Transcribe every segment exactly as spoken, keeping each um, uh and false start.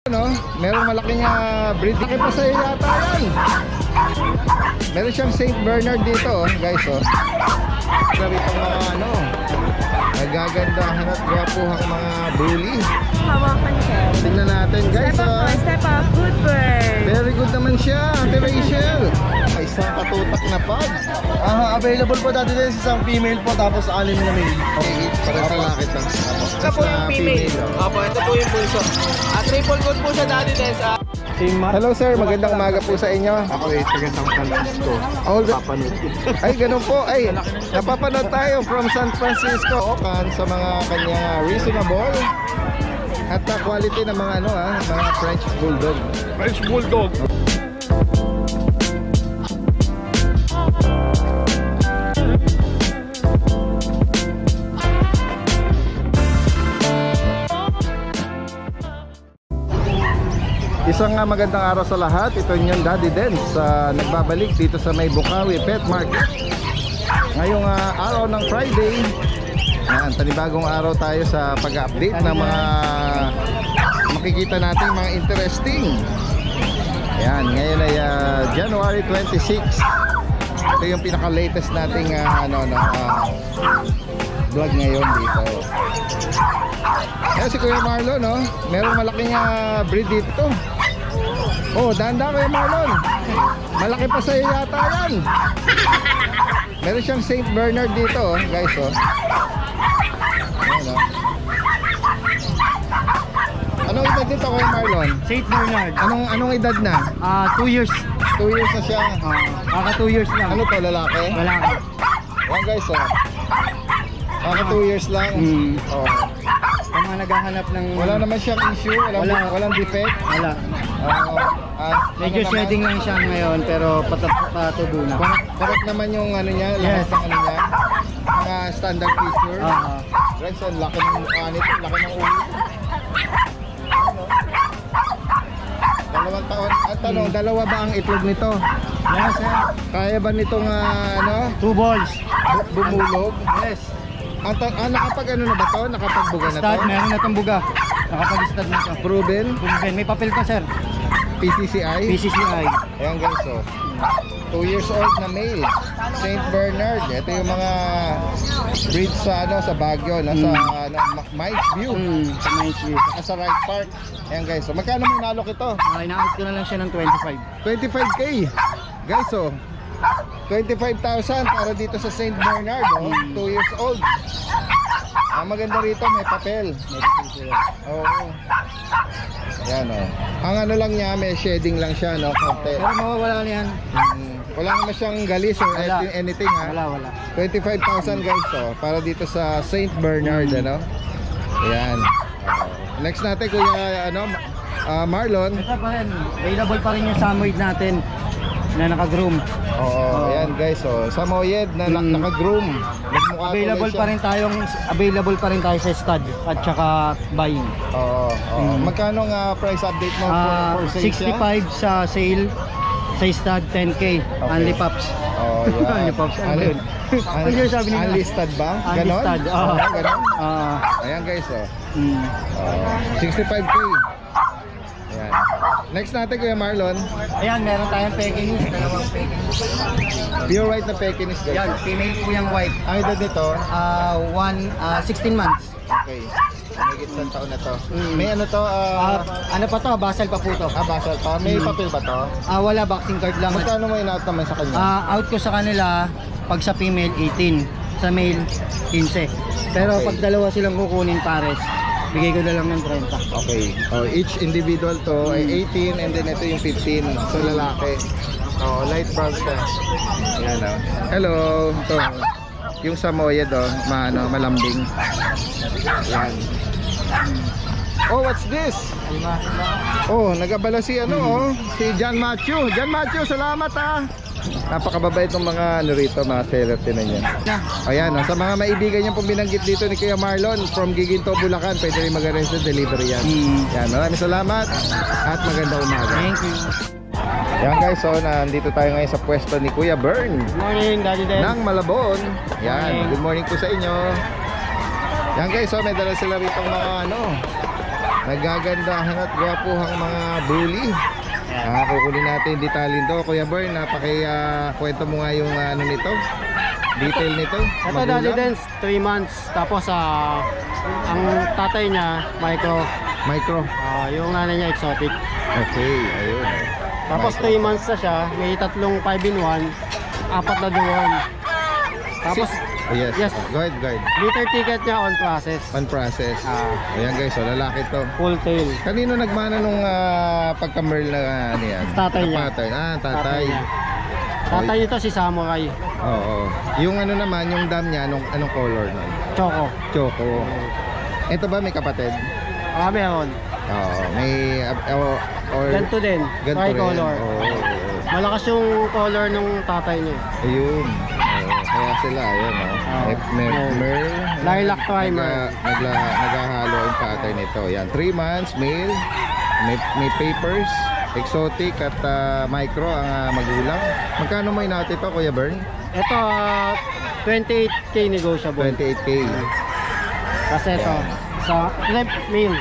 No? Merong malaking uh, breed. Laki pa sa'yo yata yan. Meron siyang Saint Bernard dito, oh, guys. Oh. Sabi itong mga ano, nagagandahan at gwapuhang mga bully. Hawakan siya. Tingnan natin, guys. Step up, oh. step up. Good bird. Very good naman siya, Ate Rachel. Ay, isang katutak na pag. Ah, available po dati din isang female po tapos anim na male. Okay, para sa laki to. Ito po yung female. Opo, ito po yung bunso. At triple coat po siya dati din sa Hello sir, magandang umaga po sa inyo. Ako ay taga San Francisco. All the... Papanood. Ay, ganun po. Ay, napapanood tayo from San Francisco. Okan sa mga kanyang reasonable at uh, quality ng mga ano ah, mga French Bulldog. French Bulldog. Isang uh, magandang araw sa lahat. Ito yung Daddy Dens uh, nagbabalik dito sa May Bukawi Pet Market. Ngayong uh, araw ng Friday. Yan, panibagong araw tayo sa pag-update ng mga makikita natin mga interesting. Yan, ngayon ay uh, January twenty-sixth. Ito yung pinaka-latest nating uh, ano, no, uh, vlog ngayon dito. Kaya si Kuya Marlon, no? Merong malaking uh, breed dito. Oh, danda Kuya Marlon. Malaki pa sa'yo yata yan. Meron siyang Saint Bernard dito, oh, guys, oh. Ayan, oh. Anong edad dito Kuya Marlon? Saint Bernard. Anong anong edad na? Ah, two years. two years na siya. Ah, kaka two years lang. Ano to, lalaki? Lalaki. Ayan guys, oh. Kaka two years lang. Mm. Oh. Sa mga naghahanap ng Wala naman siyang issue, walang, Wala. walang defect. Wala. Oh, ah, Medyo ano shedding naman? lang siya ngayon pero patubo na. Correct, correct naman yung ano niya, lahat Yes. ng ano niya. Mga standard feature. Ah, Guys, ang laki ng mukha nito, laki ng ulo. Dalawang taon. At tanong, Hmm. dalawa ba ang itlog nito? yes, sir. Kaya ba nitong ah, ano, Two balls. bu- bumulog? Yes. Ang ta- ah, nakapag ano na ba to? Nakapagbuga na to? Stud, meron na itong buga. Nakapag-stud na ito. Proven? Proven. May papel pa, sir. P C C I? P C C I. Ayan guys, oh. two years old na male. Saint Bernard. Ito yung mga breed sa ano sa Baguio, no? Sa ano, Mike's View. Hmm, sa Mines View. Saka sa Right Park. Ayan guys, so magkano mo inalok ito? Ah, ina-out ko na lang siya ng twenty-five. twenty-five K. Guys, oh. twenty-five thousand para dito sa Saint Bernard, oh. two years old. Ang maganda rito, may papel. May papel siya. Oo. Yan, oh. Ang ano lang niya, may shedding lang siya, no? Konti. Pero mawawala na yan. Mm, wala naman siyang galis or Wala. anything, ha? Wala, wala. twenty-five thousand guys, oh. Para dito sa Saint Bernard, ano? Ayan. Oh. Next natin, Kuya, ano, ah, Marlon. Ito pa rin. Available pa rin yung Samoyed natin na naka-groom. Oo, ayan guys, oh. Samoyed na Mm. naka-groom. Nagmukha Available tuloy pa siya. rin tayong available pa rin tayo sa stud at saka buying. Oo, oo. Mm. Magkano nga price update mo Ah, for, for sale siya? sixty-five sa sale. Sa stud ten K. Only pups. Oh, yeah. Only pups. Ano yun? Ano yun sabi nila? Unlisted ba? Ganon? Unlisted, oo. Oo, ganon? Ah, Ayan guys, oh. mm. Oh, sixty-five K. Ayan. Next natin, Kuya Marlon. Ayan, meron tayong Pekingese. Dalawang Pekingese. Pure white na Pekingese guys. Yan, female po yung white. Ang edad nito? Ah, one, ah, sixteen months. Okay. May isang taon na to. Mm. May ano to? Ah, ah ano pa to? Basal pa po to. ah, basal pa. May Mm. papel ba to? Ah, wala, boxing card lang. Magkano mo in-out naman sa kanya? Ah, out ko sa kanila pag sa female eighteen, sa male fifteen. Pero Okay. pag dalawa silang kukunin pares, bigay ko na lang ng thirty. Okay. Oh, each individual to ay eighteen and then ito yung fifteen sa lalaki. Oh, light brown siya. Ayan, oh. Hello. Ito. Yung Samoyed, oh, maano, malambing. Ayan. Oh, what's this? Oh, nagabala si ano, oh, si John Matthew. John Matthew, salamat ah. Napakababait ng mga ano rito, mga seller, tinan niya. Ayan, oh, sa mga maibigan niya pong binanggit dito ni Kuya Marlon from Giginto, Bulacan, pwede rin mag-arrange ng delivery yan. Mm. Yan, maraming salamat at magandang umaga. Thank you. Yan guys, so nandito tayo ngayon sa pwesto ni Kuya Bern Good morning, Daddy Den. ng Malabon. Yan, Morning. good morning po sa inyo. Yan guys, so may dala sila rito mga ano, nagagandahan at gwapuhang mga bully. Ah, kukunin natin yung detalye to. Kuya Bern, napaki ah, kwento mo nga yung ah, ano nito, detail nito. Ito Magulang. Daddy Dance, three months. Tapos ah, ang tatay niya, micro. Micro. Ah, yung nanay niya, exotic. Okay, ayun. Tapos Micro. three months na siya. May tatlong five in one. Apat na deworm. Tapos, Oh, yes. Yes. Go ahead, go ahead. liter ticket niya on process. On process. Ah, Ayan guys, so lalaki to. full tail. Kanino nagmana nung uh, pagka-merl na ano yan? Tatay niya. Pattern. Ah, tatay. niya. Tatay nito si Samurai. Oo. Yung ano naman, yung dam niya, anong, anong color nun? Choco. Choco. Ito ba may kapatid? Ah, meron. Oo. May... Uh, or, or, Ganto din. ganito Tricolor. rin. Oo. Malakas yung color ng tatay niya. Ayun. Oo. Kaya sila, ayun. Oh. Ah, May, may, ayun. merl. Lilac primer. Nagla, nagla, naghahalo yung pattern nito. Yan. three months, male. May, may papers. Exotic at ah, micro ang ah, magulang. Magkano mo inati ito, Kuya Bern? Ito, ah, twenty-eight K negotiable. twenty-eight K. Kasi ito, sa left male.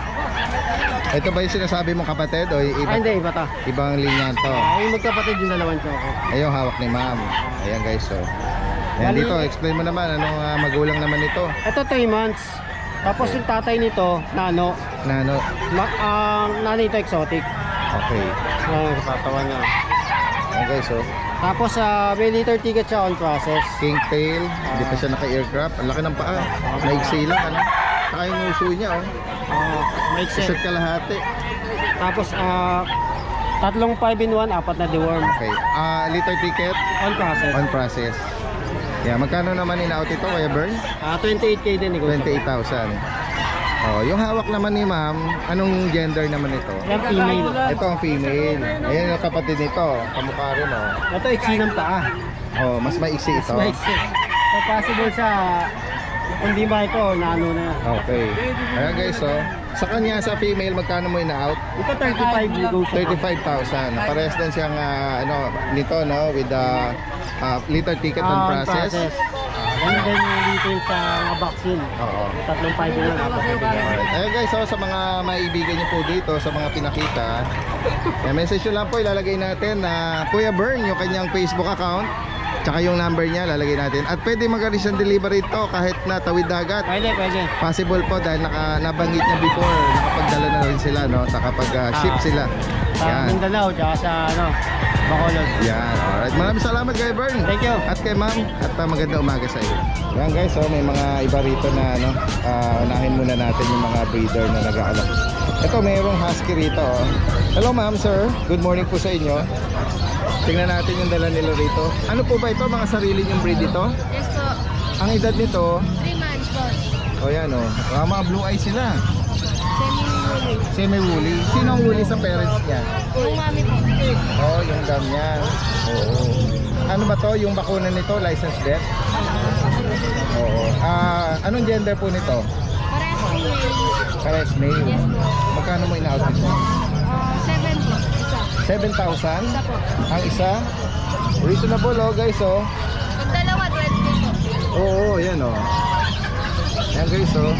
Ito ba yung sinasabi mong kapatid o i- Ah, iba, hindi, iba to. ibang linya to? Ah, yung magkapatid yung dalawang choco. Ayun, hawak ni ma'am. Ayan guys, so. Ayan Bali- dito, explain mo naman anong ah, magulang naman ito. Ito, three months. Tapos yung tatay nito, nano. Na ano? Ma- Ang nanay ito, exotic. Okay. Ayan, katawan niya. Ayan guys, so. Tapos, uh, may liter ticket siya on process. King tail, hindi pa siya naka-aircraft. Ang laki ng paa. Maigsi lang, ano? Saka yung uso niya, oh. Uh, may Set set. kalahati. Tapos, ah, tatlong five in one, apat na deworm. Okay. Ah, liter ticket On process. on process. Yeah, magkano naman in-out ito, Kuya Bern? Ah, twenty-eight K din negotiable. twenty-eight thousand. Oh, yung hawak naman ni ma'am, anong gender naman ito? Yan, female. Ito ang female. Ayan yung kapatid nito. Kamukha rin, oh. Ito, iksi ng paa. Oh, mas maiksi ito. Mas maiksi. So, possible siya, kung di ba ito, nano na. Okay. Ayan guys, oh. Sa kanya, sa female, magkano mo ina-out? Ito, thirty-five negotiable. thirty-five thousand. Parehas din siyang, ah, ano, nito, no? With the uh, liter ticket on Ah, on process. process. Yan din yung detail sa mga vaccine. Oo. Tatlong five in one, apat na deworm. Alright. Ayun guys, so, sa mga maibigan niyo po dito, sa mga pinakita, eh, message nyo lang po, ilalagay natin na Kuya Bern, yung kanyang Facebook account, tsaka yung number niya, lalagay natin. At pwede mag-arrange ng delivery ito kahit na tawid dagat. Pwede, pwede. Possible po dahil naka, nabanggit niya before, nakapagdala na rin sila, no? Nakapag-ship Ah. sila. Sa Yan. Mindanao, tsaka sa, ano, Bacolod. Yan. Alright. Maraming salamat kay Bern. Thank you. At kay ma'am. At uh, maganda umaga sa iyo. Yan guys, so may mga iba rito na ano, uh, unahin muna natin yung mga breeder na nag-aalok. Ito, mayroong husky rito. Oh. Hello ma'am, sir. Good morning po sa inyo. Tingnan natin yung dala nila rito. Ano po ba ito? Mga sarili yung breed ito? Yes po. Ang edad nito, Three months po. o oh, yan o. Oh. Mga blue eyes sila. Semi-woolly. Semi-woolly. Sino ang woolly sa parents niya? Yung mami po. Oh, yung dam niya. Oo. Ano ba to? Yung bakuna nito, license death? Oo. Ah, anong gender po nito? Parehas po male. Pares male. Yes po. Magkano mo ina-out nito? Ah, seven po. Isa. seven thousand? Isa po. Ang isa? Reasonable oh guys oh. Yung dalawa, twenty po. Oo, yan oh. Yan guys oh.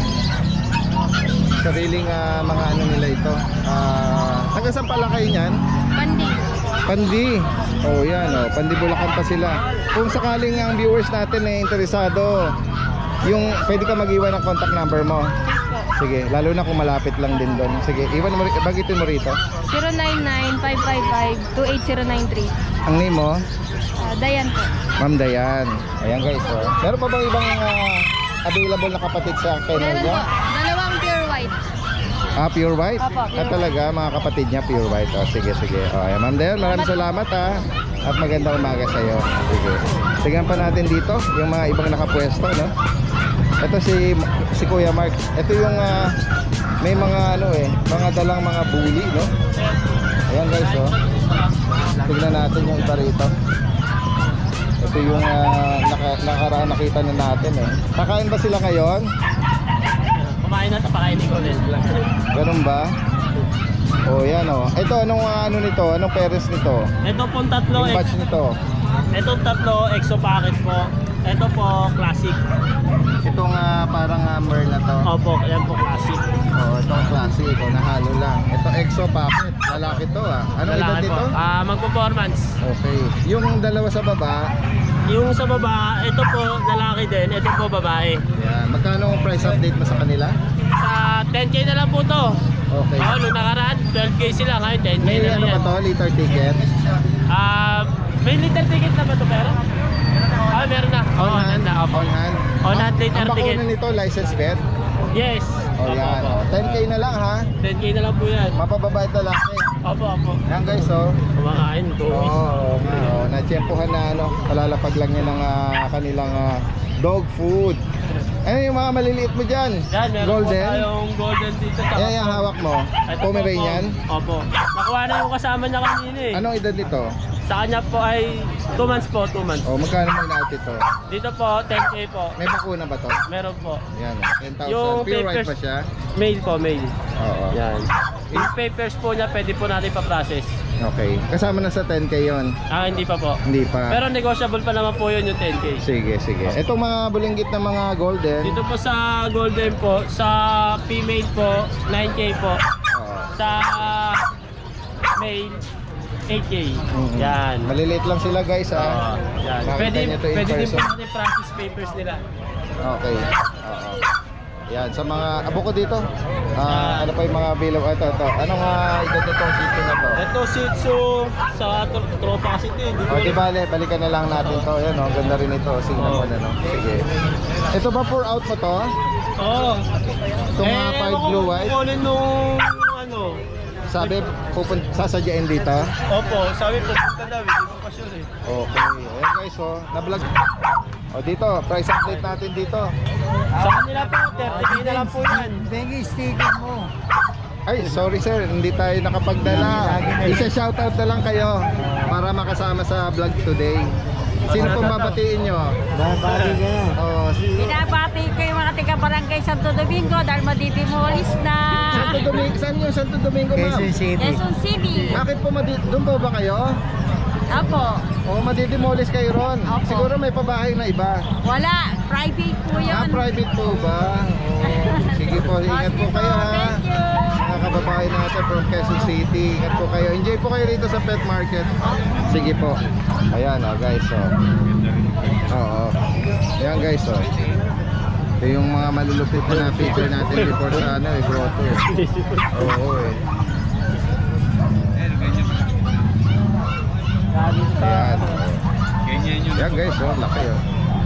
Sariling ah, mga ano nila ito. Ah, taga saan pala kayo niyan? Pandi. Pandi. Oh, yan oh. Pandi Bulacan pa sila. Kung sakaling ang viewers natin ay interesado, yung pwede ka mag-iwan ng contact number mo. Yes po. Sige, lalo na kung malapit lang din doon. Sige, iwan mo, bagitin mo rito. zero nine nine, five five five, two eight zero nine three. Ang name mo? Ah, Dayan po. Ma'am Dayan. Ayan guys, oh. Meron pa bang ibang ah, available na kapatid sa kennel Meron po. niya? Dalawang pure white. Ah, pure white? Opo, pure Ah, talaga, mga kapatid niya, pure white. Oh, sige, sige. Oh, ayan, Ma'am Dayan, maraming salamat ha. At magandang umaga sa iyo. Sige. Tingnan pa natin dito, yung mga ibang nakapwesto, no? Ito si si Kuya Mark. Ito yung ah, may mga ano eh, mga dalang mga bully, no? Ayan guys, oh. Tignan natin yung iba rito. Ito yung uh, naka, nakaraan nakita na natin eh. Kakain ba sila ngayon? Kumain na, tapakainin ko ulit. Ganun ba? Oh, yan oh. Ito anong uh, ano nito? Anong peres nito? Ito pong tatlo, Yung ex, batch nito. ito tatlo, exo package po. Ito po, classic. Itong uh, parang uh, merl na to. Opo, yan po, classic. Oo, itong classic, o nahalo lang. Ito Exo Puppet, lalaki to ah. Anong edad Lalaki po. dito? Ah, mag-performance. Okay. Yung dalawa sa baba, Yung sa baba, ito po lalaki din, ito po babae. yan. Magkano ang price update mo sa kanila? Sa ten K na lang po to. Okay. Oo, nung nakaraan, twelve K sila, ngayon ten K May na ano lang ba yan. to? Liter ticket? Ah, may liter ticket na ba to pero? Ah, meron na. Oo, On hand? na. Opo. On hand? On hand liter Ang ticket. bakuna nito, license vet? Yes. O Opo, yan. opo. ten K na lang ha. ten K na lang po yan. Mapababait na lang eh. Opo, opo. Yan guys oh. Kumakain, two Oo, weeks. oh, oh, natsyempohan na ano, kalalapag lang yan ng ah, kanilang ah, dog food. Ano yung mga maliliit mo dyan? Yan, meron po Golden? tayong golden dito. Yan yung hawak mo. Ito po Pomeranian? po. Opo. Nakuha na yung kasama niya kanina eh. Anong edad nito? Sa kanya po ay two months po, two months. O magkano mo in-out ito? Dito po, ten K po. May bakuna ba to? Meron po. Yan, ten thousand. Yung Pure white papers- pa siya? Mail po, mail. Oo. Yan. Yung papers po niya, pwede po natin pa-process. Okay. Kasama na sa ten K yon. Ah, hindi pa po. Hindi pa. Pero negotiable pa naman po yun yung ten K. Sige, sige. Itong mga bulinggit na mga golden. Dito po sa golden po, sa female po, nine K po. Oo. Sa male, eight K. Mhm. Yan. Maliliit lang sila guys Ah, ha. yan. Makita Pwede, niyo to in pwede din po person. natin process papers nila. Okay. Oo. Yan, sa mga abo ko dito. Ah, ano pa yung mga bilaw ito ito. Anong uh, edad nitong sito na to? Ito Shih Tzu sa tro tropa kasi ito eh. O di bale, balikan na lang natin to. Yan oh, ganda rin ito. Singnan mo na no. Sige. Ito ba pour out mo to? Oo. Itong mga Eh, five ako blue white? kukunin nung ano. Sabi, pupun sasadyain dito. Opo, sabi po punta daw, hindi ko pa sure eh. Okay. Ayan guys oh, na-vlog. O dito, price update natin dito. Sa kanila po, thirty K na lang po yan. Bengi, sticker mo. Ay, sorry sir, hindi tayo nakapagdala. Isa shoutout na lang kayo para makasama sa vlog today. Sino pong babatiin nyo? Babali ka na. Oh, si Binabati ko yung mga taga-barangay Santo Domingo dahil madidimolis na. Santo Domingo, saan yung Santo Domingo ma'am? Quezon City. Quezon City. Bakit po madi doon po ba kayo? Apo. O madidemolish kayo ron? Opo. Siguro may pabahay na iba. Wala. Private po yun. Ah, private po ba? Oh, sige po, ingat po kayo ha. Thank you. Mga kababae natin from Quezon City, ingat po kayo. Enjoy po kayo rito sa pet market. Sige po. Ayan oh guys oh. Oo. Ayan guys oh. Ito yung mga malulupit na picture natin before sa ano eh, grotto eh. Oo eh. Ayan. Ayan guys oh, laki oh.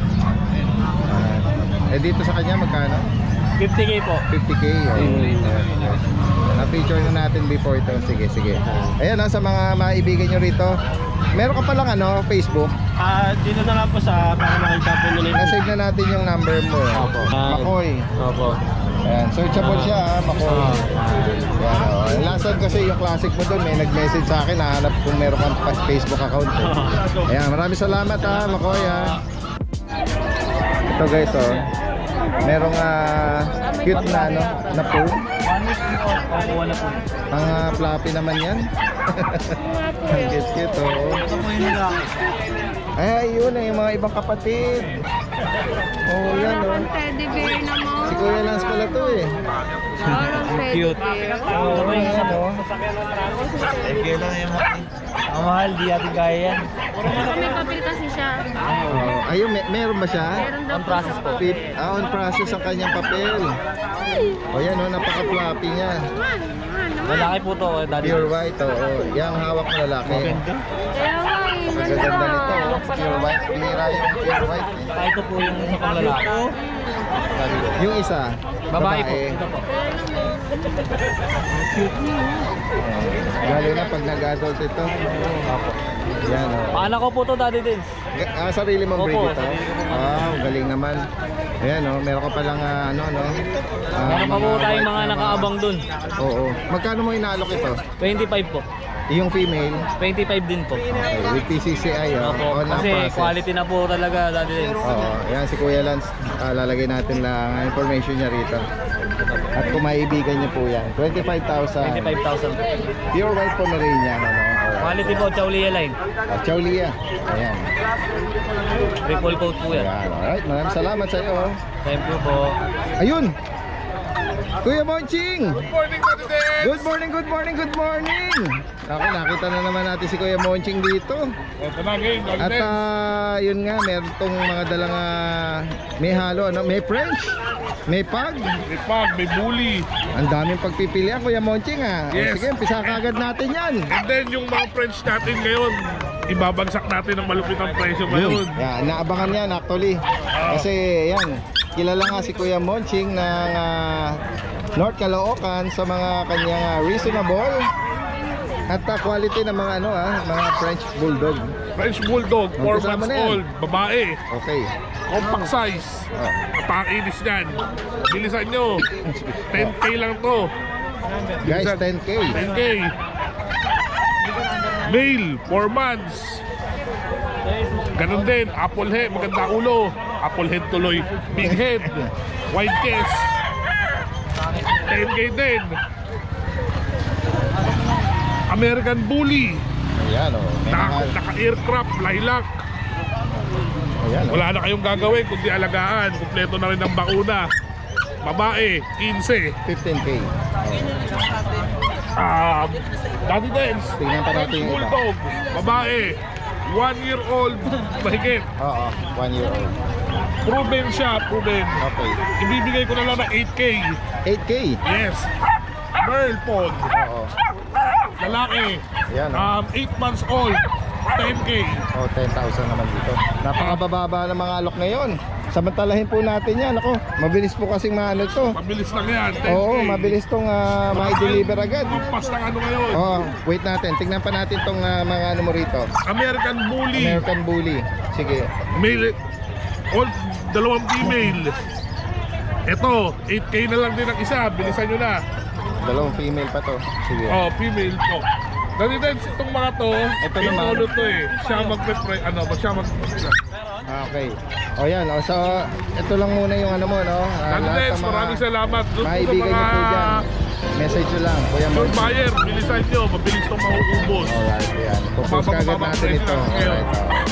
Ah. Eh dito sa kanya magkano? fifty K po. fifty K oh. Na-feature na natin before ito. Sige, sige. Ayan ha, sa mga maibigan nyo rito. Meron ka palang ano, Facebook. Ah, dito na lang po sa para makita po nila yung Na-save na natin yung number mo. Opo. Ah, Makoy. Opo. Ayan, searchable siya ha, Makoy. Ayan o. Oh. Last time kasi yung classic mo doon, may nag-message sa akin, nahanap kung meron kang pa- Facebook account. Eh. Ayan, maraming salamat ha, Makoy ha. Ito guys oh. Merong uh, cute na ano, na po. Opo, wala po. Ang uh, floppy naman yan. Ang cute cute oh. Ito po yung lalaki. Ay, yun eh, yung mga ibang kapatid. Oh, yan oh. Teddy bear naman. Si Kuya Lance pala to eh. Parang teddy bear. Oh, yan oh. Ang mahal, di ating kaya yan. May papel kasi siya. Oh, ayun, may, meron ba siya? Meron daw po process sa po. papel. Pip, ah, on process ang kanyang papel. Oh, yan oh, napaka-floppy niya. Naman, naman, naman. Lalaki po to, daddy. Pure white oh. Oh, yan ang hawak ng lalaki. Kaya nga eh, Ang gaganda nito oh. Pure white, bihira yung pure white eh. Ah, ito po yung isa pang lalaki. Yung isa, Babae po. Ito po. Lalo na pag nag-adult ito. Yan oh. Paanak ko po to, daddy din. Ga- Ah, sarili mong Opo, breed ito? sarili ko po. Ah, galing naman. Ayan oh, meron ka palang ah, ano no? Ah, Meron pa po tayong white mga na nakaabang dun. Oo. Magkano mo inaalok ito? twenty-five po. Yung female, twenty-five din po. okay, with P C C I oh. Opo, on kasi process. quality na po talaga, daddy din. Oo, ayan si Kuya Lance. Ah, lalagay natin lang ang information niya rito. At kung maibigan niyo po yan, twenty-five thousand. twenty-five thousand. Pure white Pomeranian ano. Oo. Quality po, Chaulia line. Ah, Chow Lia. Ayan. Triple coat po yan. Ayan. Alright, maraming salamat sa iyo. Thank you po. Ayun! Kuya Monching! Good morning, Daddy Dens! Good morning, good morning, good morning! Ako, nakita na naman natin si Kuya Monching dito. Ito na ngayon, Daddy At Dens. ah, yun nga, meron tong mga dalang ah, may halo, ano? May French, may pag. May pag, may bully. Ang daming pagpipilian, Kuya Monching ah. O, Yes. sige, umpisa kagad natin yan. And then yung mga French natin ngayon, ibabagsak natin ng malupit ang presyo ngayon. Yan, naabangan yan actually. Kasi yan, kilala nga si Kuya Monching ng ah, North Caloocan sa mga kanyang ah, reasonable at ah, quality ng mga ano ah, mga French Bulldog. French Bulldog, four Kasama months na yan. old, babae, Okay. compact size. Oh. Pakinis yan. Bilisan nyo. ten K lang to. Guys, ten K. ten K. Male, four months. Ganun din, apple head, maganda ulo. Apple head tuloy. Big head, wide chest. ten K din. American Bully. Ayan oh. May Naka, mga- naka-aircraft, lilac. Ayan oh. Wala na kayong gagawin kundi alagaan. Kumpleto na rin ang bakuna. Babae, fifteen. fifteen K. Ah, Daddy Dens. Tingnan pa natin yung iba. Bulldog, babae, one year old, mahigit. Oo, one year old. Proven siya, proven. Okay. Ibibigay ko na lang na eight K. eight K. Yes. Merle Pond, Oo. lalaki, Ayan oh. um, eight months old, ten K. Oh, ten thousand naman dito. Napakabababa ng mga alok ngayon. Samantalahin po natin yan. Ako, mabilis po kasing maano to. Mabilis lang yan, ten K. Oo, mabilis tong uh, ma-deliver agad. Pampas ng ano ngayon. Oh, wait natin. Tingnan pa natin tong ah, mga ano mo rito. American Bully, American Bully. Sige. male, all, dalawang female. Ito, eight K na lang din ang isa, bilisan nyo na. Dalawang female pa to. Sige. Oh, female po. Ganito itong mga to, Ito yung naman. solo to eh. Siya magpe-pre, ano, siya mag Ah, okay. O yan. O, so, ito lang muna yung ano mo, no? Ah, Daddy lahat Dens, ng mga maraming salamat. Doon po sa maibigan mga niyo po dyan. Message nyo lang, Kuya sure Mon. buyer, bilisan nyo, mabilis itong mahuubos. Alright, yan. Pupost Mababa- kagad mababa natin price ito. lang ngayon. Alright,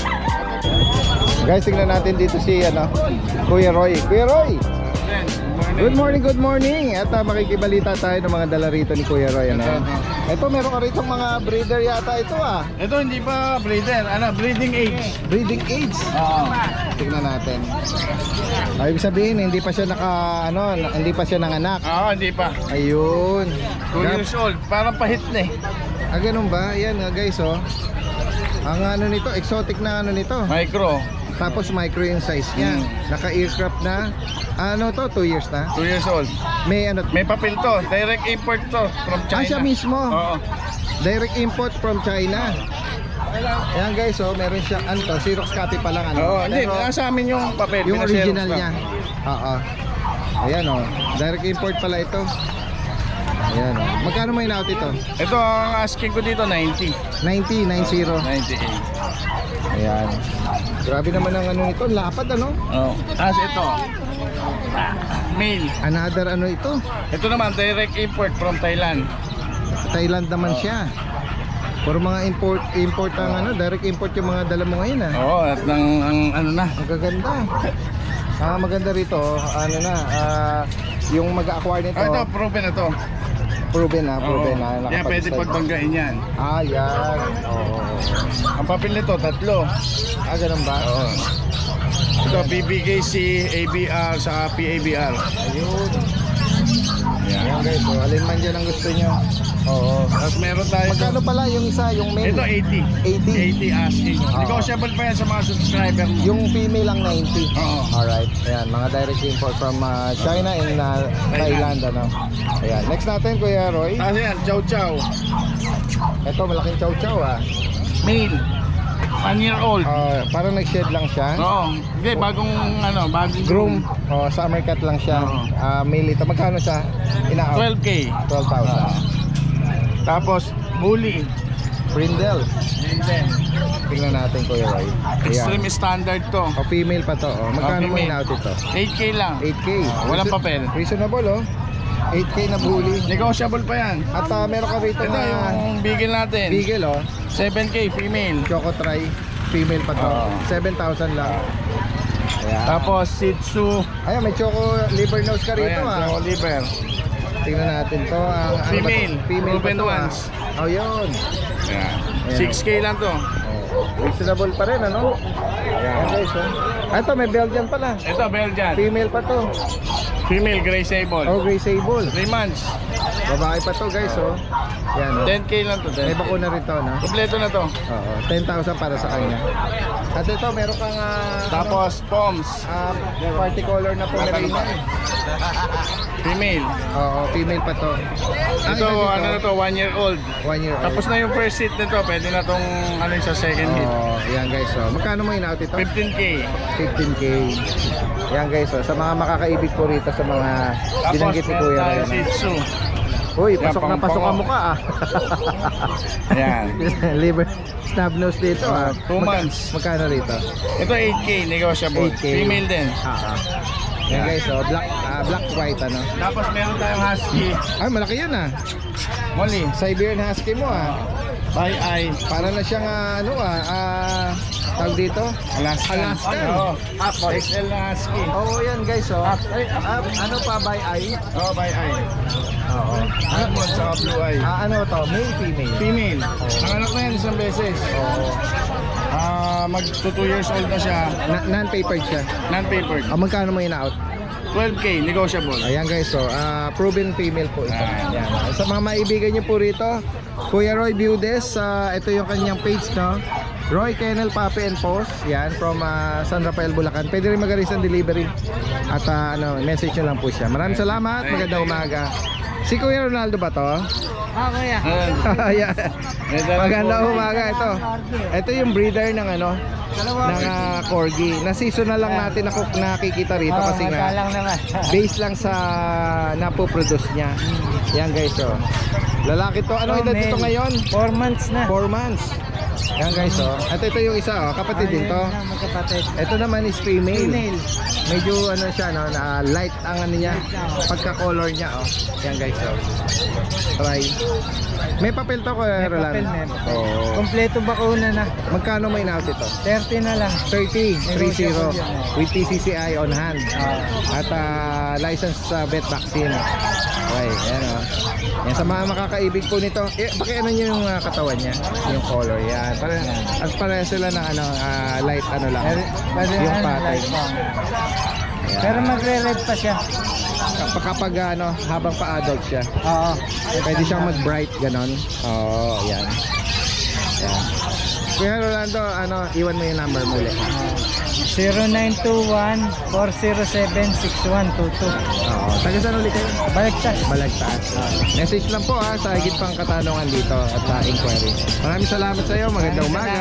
oh. Guys, tingnan natin dito si, ano, Kuya Roy. Kuya Roy! Good morning, good morning. At uh, makikibalita tayo ng mga dala rito ni Kuya Roy. Ano? Ito, meron ka rito mga breeder yata ito ah. Ito hindi pa breeder, ano, breeding age. Breeding age. Oo. Tingnan natin. Ay, ibig sabihin, hindi pa siya naka, ano, hindi pa siya nanganak. Oo, hindi pa. Ayun. two years old, parang pahit na eh. Ah, ganun ba? Ayan nga guys, oh. Ang ano nito, exotic na ano nito. Micro, Tapos micro yung size niya. Mm. Naka-aircraft na. Ano to? two years na? two years old. May ano? May papel to, direct import to from China. Ah, siya mismo. Oo. Direct import from China. Ayan guys, oh, meron siya ano to, Xerox copy pa lang ano. Oo, hindi, Pero nasa amin yung papel. yung pinaserox original lang. niya. Oo. Ayan oh, direct import pala ito. Ayan oh. Magkano may in-out ito? Ito ang asking ko dito, ninety. ninety, ninety. ninety-eight. Ayan. Grabe naman ang ano nito, lapad ano? Oo. Tapos ito, male. Another ano ito? Ito naman, direct import from Thailand. Thailand naman Oo. siya. Puro mga import import ang ano, direct import yung mga dala mo ngayon ah. Oo, at ng, ang, ano na. Ang gaganda. Ah, maganda rito, oh. Ano na, ah, yung mag-acquire nito. Oh, ito, proven na to. Proven na, proven na. Yan, pwede nakapag-decide. pagbanggain yan. Ah, yan. Oo. Ang papel nito, tatlo. Ah, ganun ba? Oo. Ito, B B K C, A B R, sa P A B R. Ayun. Yan. Ayan guys, oh. Alin man dyan ang gusto nyo. Oo. Tapos meron tayo Magkano ito. pala yung isa, yung male? Ito, eighty. eighty. eighty asking. Oo. Negotiable pa yan sa mga subscriber mo. Yung female ang ninety. Oo. Alright. Ayan, mga direct import from uh, China and uh, Thailand. Ano? Ayan. Next natin, Kuya Roy. Tapos yan, chow chow. Ito, malaking chow chow ah. Male. One year old. Ah, parang nag-shed lang siya. Oo. Hindi, bagong ano, bagong Groom. Oh, summer cut lang siya. Oo. Ah, male ito. Magkano siya? Ina-out? twelve K. twelve thousand. Tapos, bully. Brindle. And then, Tingnan natin, Kuya Roy. extreme Ayan. standard to. Oh, female pa to. Oh, magkano mo female. in-out ito? eight K lang. eight K. Walang Reason- papel. Reasonable, oh. eight K na bully. Negotiable pa yan. At uh, meron ka rito Ito na yung bigel natin. beagle, oh. seven K female. Choco Try. Female pa to. Oo. seven thousand lang. Ayan. Tapos Shih Tzu. Ayan, may choco liver nose ka rito, Ayan, ah. Choco liver. tingnan natin to. Ang, ano ba to? Female. Female pa Proven to, ah. ones. Oh, yun. Ayan. Ayan. six K lang to. Oh, reasonable pa rin, ano? Ayan guys, oh. Ah, ito, may Belgian pala. Ito, Belgian. Female pa to. Female Gray Sable. Oh, gray sable. three months. Babae pa to guys, oh. Yan, oh. ten K lang to. May ten. bakuna rin to, no? Kompleto na to. Oo, ten thousand para sa kanya. At ito, meron kang uh, Tapos, Poms. uh, party color na Pomeranian. Female. Oo, female pa to. Ang Ito, isa dito, ano na to, one year old. one year old. Tapos na yung first hit nito, pwede na tong ano yung sa second hit. Oo, yan guys, oh. Magkano mo in-out ito? fifteen K. fifteen K. Yan guys, oh. Sa mga makakaibig po rito sa mga Tapos, binanggit ni meron Kuya tayo Ryan. Shih Tzu. Uy, Yan, pasok na pasok pang- ang mukha ah. Ayan. Liver snub nose dito ah. two Magka- months. Magkano rito? Ito eight K, negotiable. eight K. Female din. Ah, ah. Yan guys, oh, black ah, black white ano. Tapos meron tayong Husky. Ay, malaki yun ah. Molly. Siberian Husky mo ah. By eye. Para na siyang ah, ano ah, ah tawag dito? Alaskan. Alaskan. Oo. X L na Husky. Oo, yan guys oh. Up. Ay, Ah, ano pa by eye? Oh, by eye. Oo. Almond sa blue eye. Ah, ano to? Male, female? Female. Nanganak na yan isang beses. Oo. Ah, mag two years old na siya. Na- non-papered siya. Non-papered. Ah, magkano mo in-out? twelve K, negotiable. Ayan guys, so ah, proven female po ito. Ah. Ayan. Sa mga maibigan niyo po rito, Kuya Roy Viudes, ah, ito yung kanyang page, no? Roy Kennel Puppy and Paws, yan, from ah, San Rafael, Bulacan. Pwede rin magalis ng delivery. At ah, ano, message nyo lang po siya. Maraming salamat, magandang umaga. Si Kuya Ronaldo ba to? Ah, kuya. Ayan. Magandang umaga ito. Ito yung breeder ng ano, ng ah, corgi. Na season na lang natin ako nakikita rito Oh, kasi nga lang naman. base lang sa napoproduce niya. Yan guys, oh. Lalaki to. Ano edad ito ngayon? four months na. four months. Yan guys, oh. At ito yung isa, oh. Kapatid din to. Ayun na, magkapatid. Ito naman is female. Female. Medyo ano siya, no, na light ang ano niya, pagka-color niya, oh. Yan guys, oh. Try. May papel to, Kuya May Rolando. papel, may papel. Oo. Kompleto bakuna na. Magkano may in-out ito? thirty na lang. thirty, thirty Negotiable yun, eh. with T C C I on hand. Ah. At ah, license sa vet vaccine. Okay, yan o. Yan, sa mga makakaibig po nito, eh, pakiano nyo yung ah, katawan niya, yung color. Yan, para, at para sila ng ano, ah, light ano lang, Pwede, pwede yung ano, pattern. like mo. Yan. Pero magre-red pa siya. Kapag, kapag ano, habang pa-adult siya, Oo. pwede siyang mag-bright, ganon. Oo, yan. Yan. Kuya Rolando, ano, iwan mo yung number muli. zero nine two one, four zero seven, six one two two. Oo, taga saan ulit kayo? Baligtas. Balagtaas. Message lang po ha, sa higit pang katanungan dito at uh, inquiry. Maraming salamat sa iyo, magandang umaga.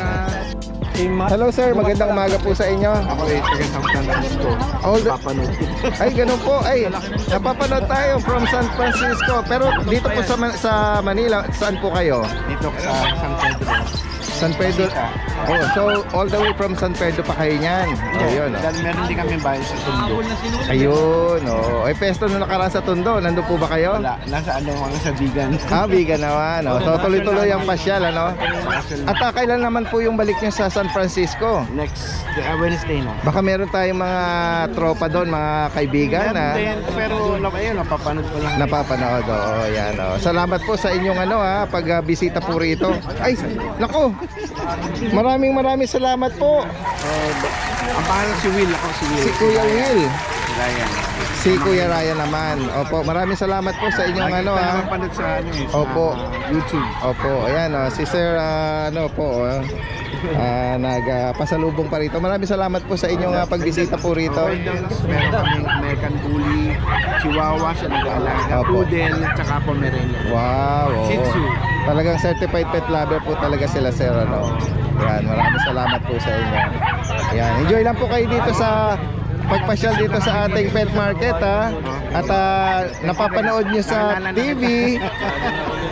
Hello sir, magandang umaga po sa inyo. Ako eh, taga San Francisco. All the... Papanood. Ay, ganun po. Ay, napapanood tayo from San Francisco. Pero dito po sa, Ma- sa Manila, saan po kayo? Dito sa San Pedro. San Pedro. Oh, so all the way from San Pedro pa kayo niyan. Ayun, oh. Dahil meron din kami bahay sa Tondo. Ayun, oh. Ay, pesto nung nakaraan sa Tondo. Nandun po ba kayo? Wala, nasa ano mga sa vegan. Ah, vegan naman. Oh. So tuloy-tuloy ang pasyal, ano? At ah, kailan naman po yung balik niyo sa San Francisco? Next uh, Wednesday na. Baka meron tayong mga tropa doon, mga kaibigan na Meron din, pero na- ayun, napapanood ko lang. napapanood. Oo, yan. Oh. Salamat po sa inyong ano ha, pag ah, bisita po rito. Ay, nako. Maraming maraming salamat po. Uh, ang pangalan si Will, ako si Will. Si Kuya Will. Ryan. Si Kuya Ryan naman. Opo, maraming salamat po sa inyong ano ha. Napapanood sa ano eh, sa Opo. YouTube. Opo, ayan oh, si Sir ah, ano po, oh, ah, nagpasalubong pa rito. Maraming salamat po sa inyong ah, pagbisita po rito. Meron kaming American Bully, Chihuahua siya nag-aalaga, Opo. Poodle, tsaka Pomeranian. Wow, oo. Shih Tzu. Talagang certified pet lover po talaga sila sir, ano. Yan, maraming salamat po sa inyo. Yan, enjoy lang po kayo dito sa pagpasyal dito sa ating pet market ha. At ah, napapanood nyo sa T V.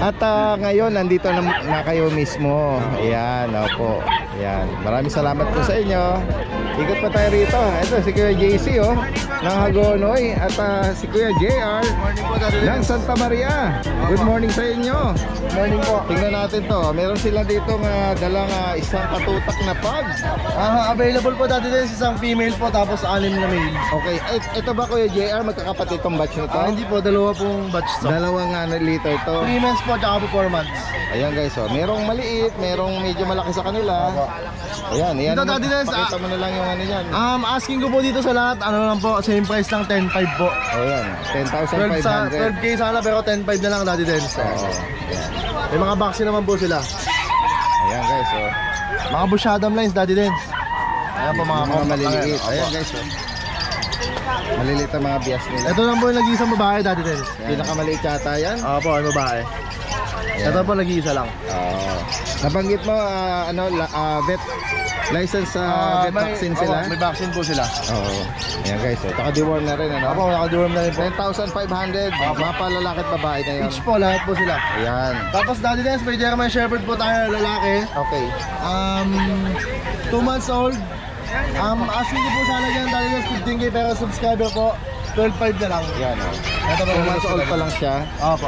At ah, ngayon, nandito na, na kayo mismo. Ayan, opo. Ayan. Maraming salamat po sa inyo. Ikot pa tayo rito. Ito, si Kuya J C, oh, ng Hagonoy. At ah, si Kuya J R ng Santa Maria. Good morning sa inyo. Morning po. Tingnan natin to. Meron sila dito nga dalang ah, isang katutak na pag. Ah, available po dati din isang female po tapos anim na male. Okay, Et, ito ba Kuya J R? Magkakapatid tong batch nito? Ah, hindi po, dalawa pong batch to. Dalawang nga na liter to. three months po, tsaka po four months. Ayan guys, oh. Merong maliit, merong medyo malaki sa kanila. Ayan, ayan. Dito, Daddy Des, Pakita mo na lang yung ano yan. Um, asking ko po dito sa lahat, ano lang po, same price lang, ten five po. Oh, yan. ten thousand twelve, five sa, hundred. twelve K sana pero ten five na lang Daddy Dens. Oo. May mga vaccine naman po sila. Ayan guys, oh. Mga bushadam lines Daddy Dens. Ayan po mga, Yung mga compact maliliit. lang. Ayan Opo. guys, oh. Maliliit ang mga bias nila. Ito lang po yung nag-iisang babae Daddy Dens. Pinakamaliit yata yan. Opo, ano babae. Ayan. Ito po nag-iisa lang. Oo. Nabanggit mo, ah, ano, la- ah, vet license sa Ah, vet may- vaccine opo, sila. may vaccine po sila. Oo. Ayan guys, oh. Taka deworm na rin, ano? Opo, naka-dorm na rin po. ten thousand five hundred. Mga palalaki at babae na yun. Each po, lahat po sila. Ayan. Tapos Daddy Dens, may German Shepherd po tayo, lalaki. Okay. Um, two months old. Um, asking ko po sana dyan, Daddy Dens, fifteen K pero subscriber po, twelve five na lang. Ayan, oh. Ito po, two months old pa lang siya. Opo.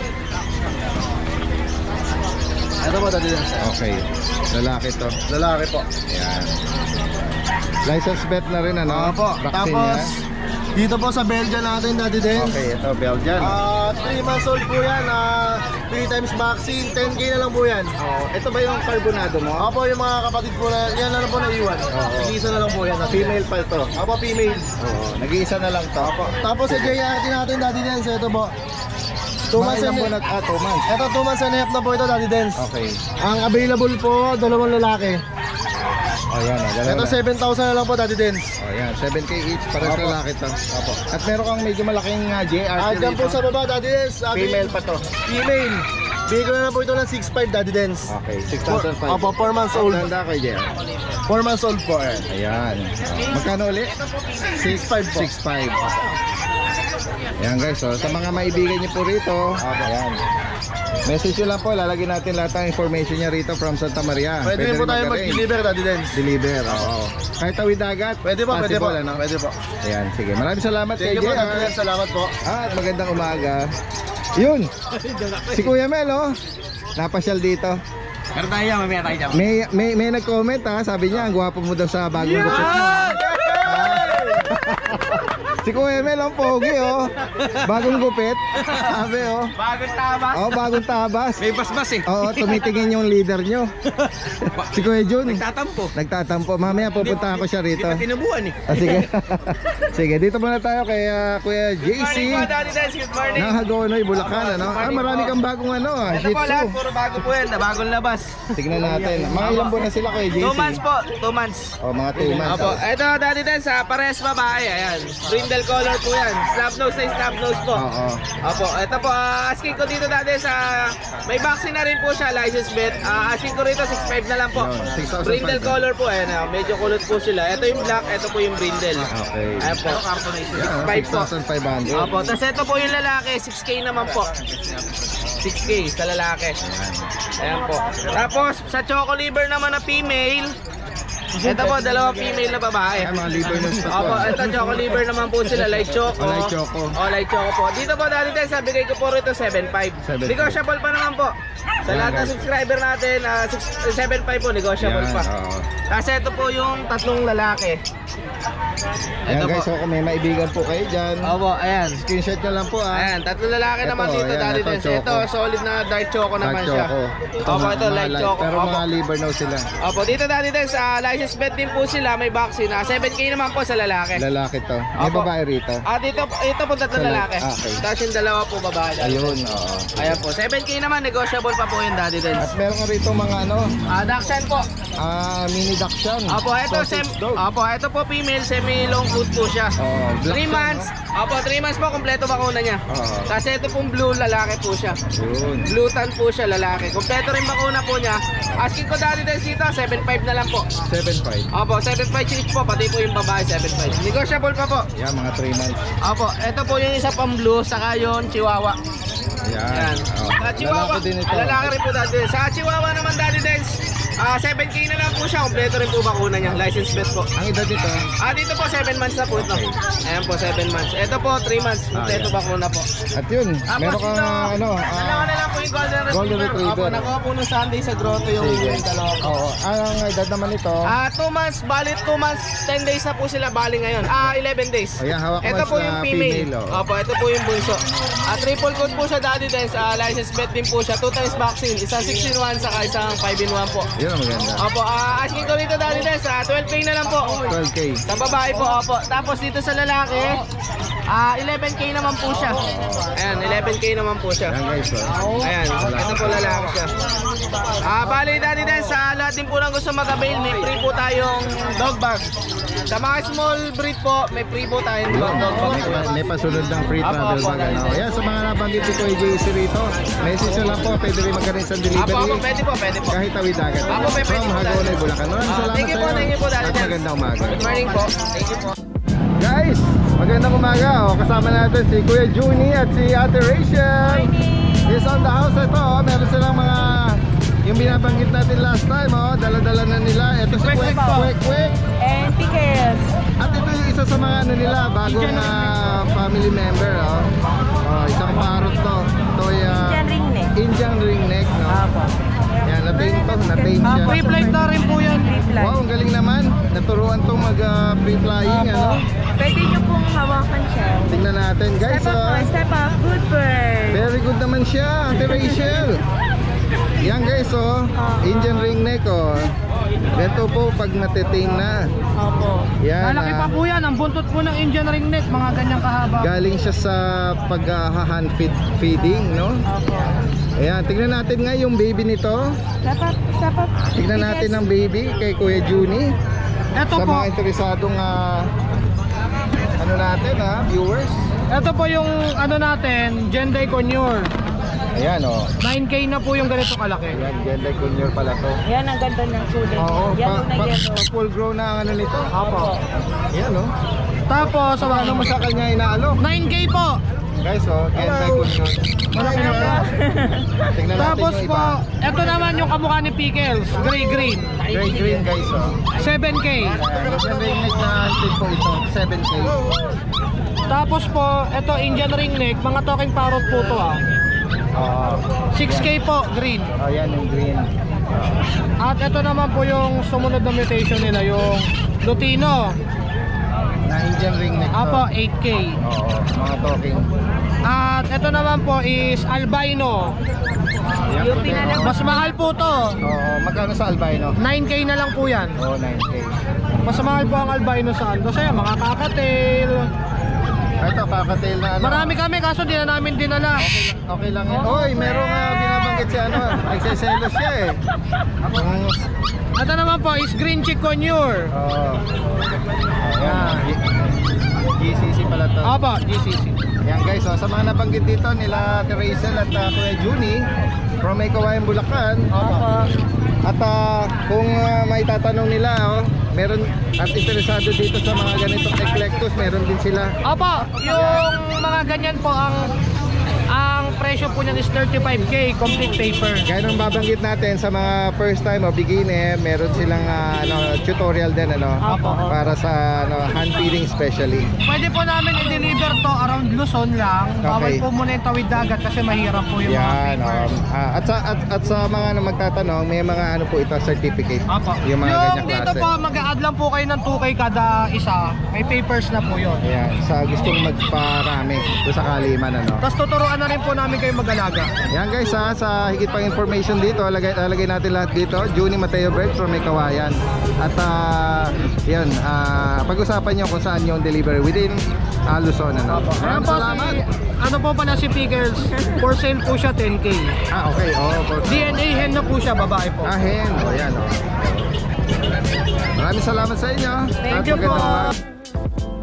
Ito po, Daddy Dens. Okay. Lalaki to. Lalaki po. Ayan. License vet na rin, ano? Opo. Vaccine Tapos, niya. dito po sa Belgian natin, Daddy Dens. Okay, ito, Belgian. Ah, three months old po yan. Ah, three times vaccine, ten K na lang po yan. Oh, ito ba yung carbonado mo? Opo, yung mga kapatid po na, yan na lang po naiwan. Oo. Nag-iisa na lang po yan. Female pa ito. Opo, female. Oo, nag-iisa na lang to. Opo. Tapos sa J R T natin, Daddy Dens, ito po. two Mga months ilang and buwan at ah, two months. Ito, two months and a half na po ito, Daddy Dens. Okay. Ang available po, dalawang lalaki. Oh, yan. Oh, dalawa Ito, na. seven thousand na lang po, Daddy Dens. Oh, yan. seven K each. Para sa Opo. lalaki to. Opo. At meron kang medyo malaking uh, J R Ah, T dyan po dito. sa baba, Daddy Dens. Ah, Female pa to. Female. Bigay ko na lang po ito ng six five, Daddy Dens. Okay, six thousand five. Opo, four months old. Tanda kay J R. four months old po. Eh. Ayan. Oh, magkano ulit? six five po. six five. Ayan guys, so, sa mga maibigan niyo po rito, ayan. Message nyo lang po, lalagyan natin lahat ng information niya rito from Santa Maria. Pwede rin po tayo mag-arrange. mag-deliver, Daddy Dens. Deliver, oo. Kahit tawid dagat, Pwede po, pwede po. possible, ano? Pwede po. Ayan, sige. Maraming salamat kay Thank you po, J Daddy R. Dens. Salamat po. Ah, at magandang umaga. Yun, si Kuya Mel, oh. Napasyal dito. Meron tayo yan, mamaya tayo dyan. May, may, may nag-comment, ha. Sabi niya, ang gwapo mo daw sa bagong gupit mo. Si Kuya Mel, ang pogi, oh. Bagong gupit. Sabi, oh. Bagong tabas. Oh, bagong tabas. May basbas eh. Oo, tumitingin yung leader nyo. Si Kuya Jun. Tatampo. Nagtatampo. Mamaya pupuntahan ko siya rito. tinubuan eh. Ah, sige. Sige, dito muna tayo kay ah, Kuya J C. Daddy Dens. Good morning. ng Hagonoy, Bulacan, ano? Ah, marami kang bagong ano, ah, Shih Tzu. puro bago po yan. Bagong labas. Tignan natin. Mga ilang buwan na sila Kuya J C? Two months po. Two months. Oh, mga two months. Opo, oh. ito Daddy Dens, ah, pares babae, ayan. Brindle color po yan. Snap nose na snap nose po. Oo. Opo, ito po, ah, asking ko dito Daddy sa may vaccine na rin po siya, license vet. Ah, asking ko rito six five na lang po. Yun, six thousand Brindle five. color po, ayan, ah, medyo kulot po sila. Ito yung black, ito po yung brindle. Okay. Ayan po. Yeah, five six po. thousand five hundred. Opo, tapos ito po yung lalaki, six K naman po. six K sa lalaki. Ayan po. Tapos, sa choco liver naman na female, ito po, dalawang female na babae. Ayan, mga liver nose pa to. Opo, ito choco liver naman po sila, light choco. Oh, light choco. Oh, light choco po. Dito po dati tayo, sabi bigay ko po rito seven five. seven five. Negotiable pa naman po. Sa Ayan, lahat ng guys. subscriber natin, uh, seven five po, negotiable Yan, pa. oo. Kasi ito po yung tatlong lalaki. Ayan Ito guys, po. so kung may maibigan po kayo dyan, Opo, ayan. screenshot nyo lang po, ah. Ayan, tatlong lalaki Ito, naman dito ayan, dati ito, din. choco. Ito, solid na dark choco naman Dark siya. choco. Opo, mga- ito mga light light, choco. Pero Opo. mga liver nose sila. Opo, dito dati din sa license bet din po sila, may vaccine. Ah, seven K naman po sa lalaki. Lalaki to. May Opo. babae rito. Ah, dito, ito po tatlong Sa- lalaki. ah, okay. Tapos yung dalawa po babae. dati. Ayun, oo. Ayan po, seven K naman, negotiable pa po yung daddy din. At meron ka rito mga ano, Ah, Dachshund po. ah, mini dachshund. Opo, ito, Sausage sem dog. Opo, ito po female, semi-long coat po siya. Oo, black three siya, months. Opo, three months po, kompleto bakuna niya. Oo. Kasi ito pong blue, lalaki po siya. Yun. Blue tan po siya, lalaki. Kompleto rin bakuna po niya. Asking ko dati din dito, seven five na lang po. seven five. Opo, seven five each po, pati po yung babae, seven five. Negotiable pa po. Yan, mga three months. Opo, ito po yung isa pang blue, saka yung chihuahua. Yan. Yan. Oh. Sa Chihuahua, Lalaki din ito. ah, lalaki rin po Daddy Dens. Sa Chihuahua naman Daddy Dens, ah, seven K na lang po siya. Kompleto rin po bakuna niya. License plate po. Ang edad nito, Ah, dito po seven months na po ito. Ayan po, seven months. Ito po, three months. Kompleto Ah, bakuna po. at yun, Tapos meron kang ito, ah, ano, dalawa ah, na lang po yung Golden Retriever. Golden Retriever. Opo, nakuha po nung Sunday sa grotto yung sige. dalawa po. Oo, ang edad naman ito, Ah, two months, bali two months, ten days na po sila bali ngayon. Ah, eleven days. Ayan, hawak mo Ito po sa yung female. female, oh. Opo, ito po yung bunso. Ah, triple coat po siya Daddy Dens. Ah, license bet din po siya. Two times vaccine. Isang six in one saka isang five in one po. yun ang maganda. Opo, ah, asking ko dito Daddy Dens. Ah, twelve K na lang po. twelve K. Sa babae po, opo. Tapos dito sa lalaki, ah, eleven K naman po siya. Ayan, eleven K naman po siya. Yan guys, oh. Ayan, ito po lalaki siya. Ah, bali Daddy Dens, sa lahat din po lang gusto mag-avail, may free po tayong dog bag. Sa mga small breed po, may free po tayong Yun, dog dog may, bag. may pasunod ng free Apo, travel apo, bag. Ano. guys. Ayan, sa mga nabanggit ni Kuya J C rito, message nyo lang po, pwede rin magkaroon sa delivery. Apo, apo, pwede po, pwede po. Kahit tawid agad. Apo, pwede From po, Hagonoy, Daddy. Bulacan. Maraming Ah, salamat thank you sa po, iyo. thank you po, Daddy At Dens. magandang umaga. Good morning po. Thank you po. Guys, magandang umaga. O, kasama natin si Kuya Junie at si Ate Rachel. Is on the house ito. Oh. Meron silang mga yung binabanggit natin last time. Oh. Dala-dala na nila. Ito si Kwek Kwek Kwek. And pickles. At ito yung isa sa mga ano nila, bagong ah, family member. Oh. Oh, isang parrot to. Ito ay ah, Indian ringneck. Indian ringneck. No? Apo. Yan, na-tame to. Na-tame siya. Free flight na rin po yan. Wow, ang galing naman. Naturuan tong mag-free flying. Ano? Pwede nyo pong hawakan siya. Tingnan natin guys. Step up Oh. po, step up. Good bird. Very good naman siya, Ate Rachel. Yan guys, oh. Indian ringneck, oh. Ganito po pag natitame na. Opo. Yan, Malaki pa ah, po yan. Ang buntot po ng Indian ringneck, mga ganyang kahaba. galing siya sa pag-hand feed, feeding, no? Opo. Ayan, tignan natin nga yung baby nito. Step up, step up. Tignan natin ang baby kay Kuya Junie. Ito Sa po, mga interesadong ah, ano natin, ha, viewers. ito po yung ano natin, Jenday Conure. Ayan, oh. nine K na po yung ganito kalaki. Ayan, Genday Conure pala to. Yan ang ganda ng kulay. Oo, Yellow pa, na pa, yellow. pa full grown na ang ano nito. Apo. Ayan, oh. Tapos, sa Ano mo sa kanya inaalok? nine K po. Guys, oh, Genday Conure. Malaki na po. Tingnan natin Tapos yung po, iba. ito naman yung kamukha ni Pickles, gray green. Gray green, guys, oh. seven K. Ayan, yung ringneck na tip po ito, seven K. Tapos po, ito Indian ringneck, mga talking parrot po to ah. Oh, six K po, green. oh, yan yung green. At ito naman po yung sumunod na mutation nila, yung Lutino. Na Indian ringneck to. Apo, eight K. Oo, mga talking. At ito naman po is albino. Yan, Yung pinala- Mas mahal po to. Oo, magkano sa albino? nine K na lang po yan. Oo, nine K. Mas mahal po ang albino sa ano. Kasi mga kakatail. Ito, kakatail na ano. Marami kami kaso di na namin dinala. Okay lang yan. Oy, meron nga binabanggit si ano. Nagseselos siya eh. Ang Ito naman po is green chick conure. Oo. Ayan. G C C pala to. Apo, G C C. Yan guys, oh, sa mga nabanggit dito nila Rachel at uh, Kuya Junie from May Kawayan, Bulacan. Opo. At uh, kung uh, may tatanong nila, oh, meron at interesado dito sa mga ganitong eclectus, meron din sila. Apo, yung mga ganyan po ang ang presyo po niyan is thirty-five K complete paper. Gaya nung babanggit natin sa mga first time o beginner, meron silang uh, ano, tutorial din ano, Apo. para sa ano, hand feeding especially. Pwede po namin i-deliver to around Luzon lang. Bawal Okay. po muna yung tawid dagat kasi mahirap po yung mga Yan, papers. um, ah, at sa at, at sa mga ano, magtatanong, may mga ano po ito, certificate. Apo. Yung mga yung ganyang dito klase. po, mag-a-add lang po kayo ng two K kada isa. May papers na po yun. Ayan, sa gustong magparami doon sa Kaliman ano. Tapos tuturuan na rin po namin kayo mag-alaga. Yan guys ha, sa higit pang information dito, lagay, lagay natin lahat dito. Junie Mateo Bird from May Kawayan. At uh, yan, uh, pag-usapan nyo kung saan yung delivery within uh, Luzon. Ano. Ayan Maraming po salamat. si, ano po pala si Pickles, for sale po siya ten K. Ah, okay. Oh, for, D N A hen na po siya, babae po. ah, hen. O, yan. Oh. Maraming salamat sa inyo. Thank At you po. magandang umaga.